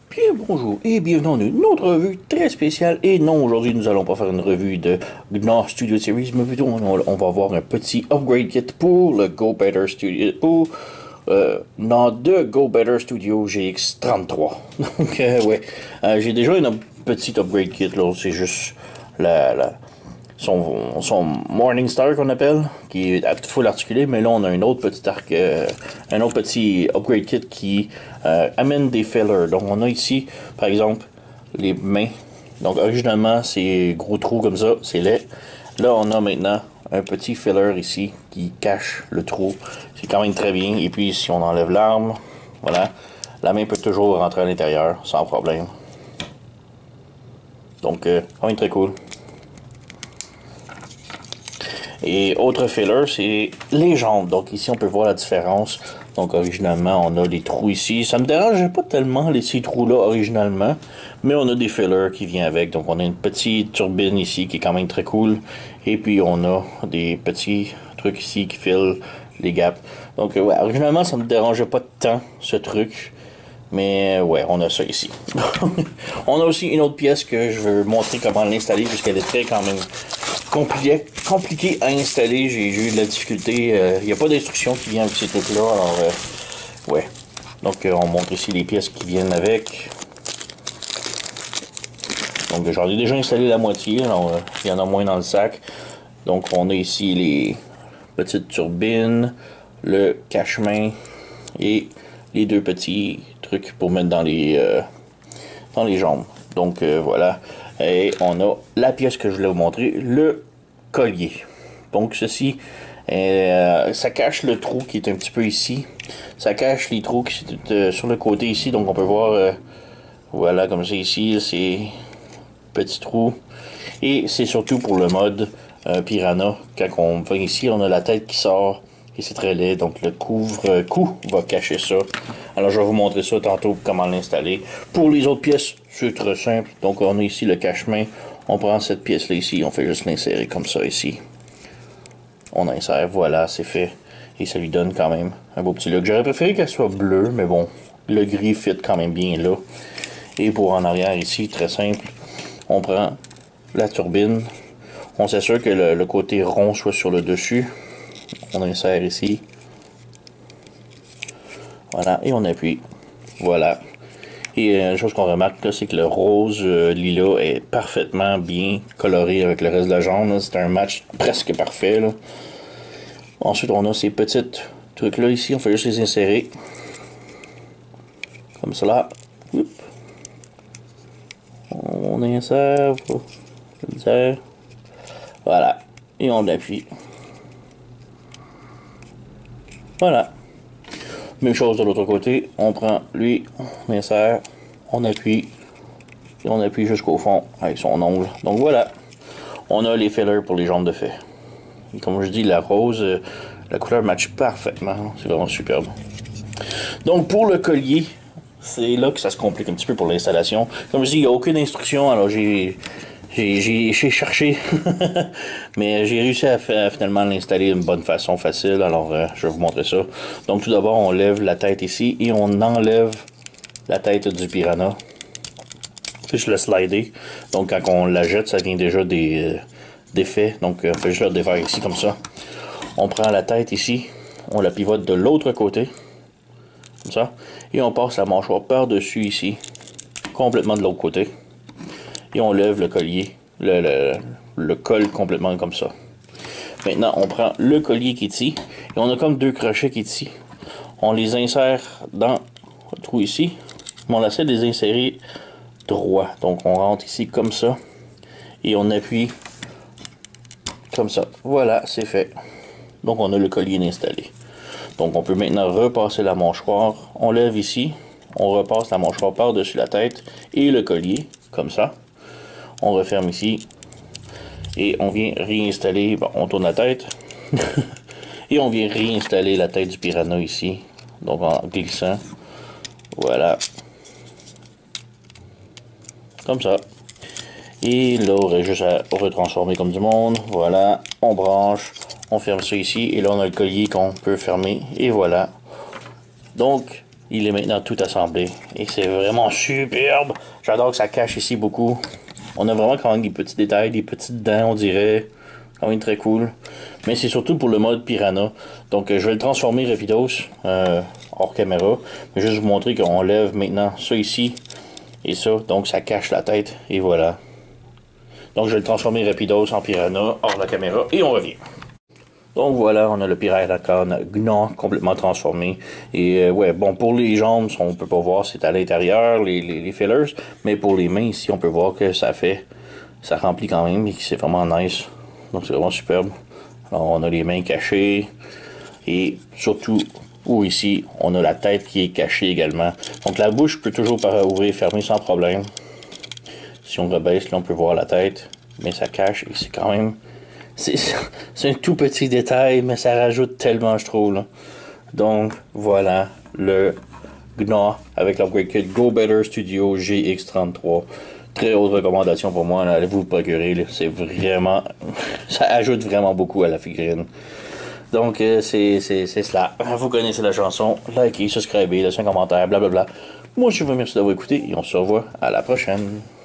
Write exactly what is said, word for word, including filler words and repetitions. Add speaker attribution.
Speaker 1: Bien bonjour et bienvenue dans une autre revue très spéciale. Et non, aujourd'hui nous allons pas faire une revue de Gnar Studio Series, mais plutôt on, on va voir un petit upgrade kit pour le Go Better Studio, pour euh, non, de Go Better Studio G X trente-trois. Donc euh, ouais, euh, j'ai déjà une petite upgrade kit là, c'est juste la, la son, son Morning Star qu'on appelle, qui est full articulé, mais là on a un autre petit arc, euh, un autre petit upgrade kit qui euh, amène des fillers. Donc on a ici, par exemple, les mains. Donc originalement c'est gros trou comme ça, c'est laid. Là on a maintenant un petit filler ici qui cache le trou. C'est quand même très bien. Et puis si on enlève l'arme, voilà, la main peut toujours rentrer à l'intérieur sans problème. Donc euh, quand même très cool. Et autre filler, c'est les jambes. Donc ici, on peut voir la différence. Donc originalement, on a les trous ici. Ça me dérangeait pas tellement les ces trous-là originalement, mais on a des fillers qui viennent avec. Donc on a une petite turbine ici qui est quand même très cool. Et puis on a des petits trucs ici qui filent les gaps. Donc ouais, originalement, ça me dérangeait pas tant ce truc. Mais ouais, on a ça ici. On a aussi une autre pièce que je veux montrer comment l'installer, puisqu'elle est très quand même compliqué, compliqué à installer. J'ai eu de la difficulté. Il euh, n'y a pas d'instruction qui vient avec ces trucs-là. Alors, euh, ouais. Donc, euh, on montre ici les pièces qui viennent avec. Donc, j'en ai déjà installé la moitié. Alors, euh, il y en a moins dans le sac. Donc, on a ici les petites turbines, le cache-main et les deux petits trucs pour mettre dans les, euh, dans les jambes. Donc, euh, voilà. Et on a la pièce que je voulais vous montrer, le collier. Donc ceci, euh, ça cache le trou qui est un petit peu ici. Ça cache les trous qui sont euh, sur le côté ici. Donc on peut voir, euh, voilà comme ça ici, c'est petit trou. Et c'est surtout pour le mode euh, Piranha. Quand on va ici, on a la tête qui sort. Et c'est très laid, donc le couvre-cou va cacher ça. Alors je vais vous montrer ça tantôt, comment l'installer. Pour les autres pièces, c'est très simple. Donc on a ici le cache-main. On prend cette pièce-là ici, on fait juste l'insérer comme ça ici. On insère, voilà, c'est fait. Et ça lui donne quand même un beau petit look. J'aurais préféré qu'elle soit bleue, mais bon, le gris fit quand même bien là. Et pour en arrière ici, très simple, on prend la turbine. On s'assure que le, le côté rond soit sur le dessus. On insère ici. Voilà, et on appuie. Voilà. Et une chose qu'on remarque là, c'est que le rose euh, lilas est parfaitement bien coloré avec le reste de la jambe. C'est un match presque parfait. Là. Ensuite, on a ces petits trucs là ici. On fait juste les insérer. Comme cela. Oups. On insère. On insère. Voilà. Et on appuie. Voilà. Même chose de l'autre côté. On prend lui, on insère, on appuie, et on appuie jusqu'au fond avec son ongle. Donc voilà. On a les fillers pour les jambes de fait. Et comme je dis, la rose, euh, la couleur match parfaitement. C'est vraiment superbe. Donc pour le collier, c'est là que ça se complique un petit peu pour l'installation. Comme je dis, il n'y a aucune instruction. Alors j'ai... J'ai cherché, mais j'ai réussi à, à finalement l'installer d'une bonne façon, facile. Alors, euh, je vais vous montrer ça. Donc, tout d'abord, on lève la tête ici et on enlève la tête du piranha. Puis, je le slider. Donc, quand on la jette, ça vient déjà des euh, défaits. Donc, on fait juste le défaire ici, comme ça. On prend la tête ici, on la pivote de l'autre côté, comme ça. Et on passe la mâchoire par-dessus ici, complètement de l'autre côté. Et on lève le collier, le, le, le col complètement comme ça. Maintenant, on prend le collier qui est ici, et on a comme deux crochets qui est ici. On les insère dans le trou ici, mais on essaie de les insérer droit. Donc, on rentre ici comme ça, et on appuie comme ça. Voilà, c'est fait. Donc, on a le collier installé. Donc, on peut maintenant repasser la mâchoire. On lève ici, on repasse la mâchoire par-dessus la tête, et le collier, comme ça. On referme ici et on vient réinstaller, bon, on tourne la tête et on vient réinstaller la tête du piranha ici, donc en glissant, voilà, comme ça. Et là, on aurait juste à retransformer comme du monde, voilà, on branche, on ferme ça ici et là on a le collier qu'on peut fermer et voilà. Donc, il est maintenant tout assemblé. Et c'est vraiment superbe. J'adore que ça cache ici beaucoup. On a vraiment quand même des petits détails, des petites dents, on dirait. Quand même très cool. Mais c'est surtout pour le mode Piranha. Donc, je vais le transformer rapidos, euh, hors caméra. Mais juste vous montrer qu'on lève maintenant ça ici et ça. Donc, ça cache la tête. Et voilà. Donc, je vais le transformer rapidos en Piranha, hors la caméra. Et on revient. Donc voilà, on a le Piranha Gnon complètement transformé. Et euh, ouais, bon, pour les jambes, on peut pas voir, c'est à l'intérieur, les, les, les fillers. Mais pour les mains, ici, on peut voir que ça fait, ça remplit quand même et que c'est vraiment nice. Donc c'est vraiment superbe. Alors on a les mains cachées. Et surtout, ou ici, on a la tête qui est cachée également. Donc la bouche peut toujours ouvrir et fermer sans problème. Si on rebaisse, là, on peut voir la tête. Mais ça cache et c'est quand même... C'est un tout petit détail, mais ça rajoute tellement, je trouve. Là. Donc, voilà le Gnon avec l'Upgrade Kit Go Better Studio G X trente-trois. Très haute recommandation pour moi. Allez-vous le procurer. C'est vraiment... ça ajoute vraiment beaucoup à la figurine. Donc, euh, c'est cela. Vous connaissez la chanson. Likez, subscribez, laissez un commentaire, blablabla. Moi, je vous remercie d'avoir écouté et on se revoit à la prochaine.